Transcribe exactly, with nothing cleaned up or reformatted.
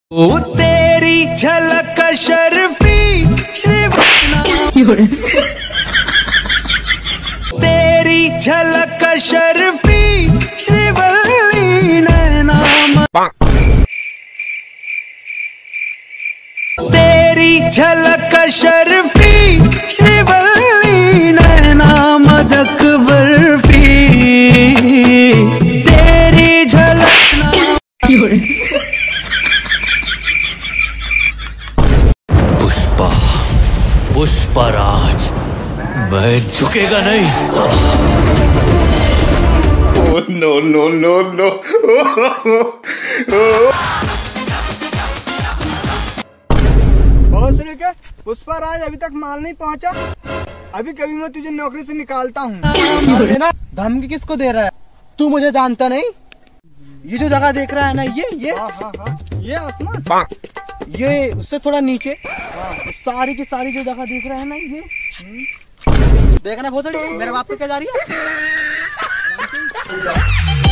ओ तेरी झलक शर्फी श्री तेरी झलक शर्फी श्रीवल्ली नैना तेरी झलक शर्फी श्रीवल्ली नैना मदक बर्फी तेरी झलक पुष्पा पुष्पराज मैं झुकेगा नहीं साला। Oh, no no no no बहुत के पुष्पराज अभी तक माल नहीं पहुंचा। अभी कभी मैं तुझे नौकरी से निकालता हूँ ना। धमकी किसको दे रहा है? तू मुझे जानता नहीं। ये जो जगह देख रहा है ना, ये ये हाँ, हाँ, हाँ। ये आसमान, ये उससे थोड़ा नीचे सारी की सारी जो जगह देख रहा है ना, ये देखना भोसड़ी मेरे बाप पे क्या जा रही है।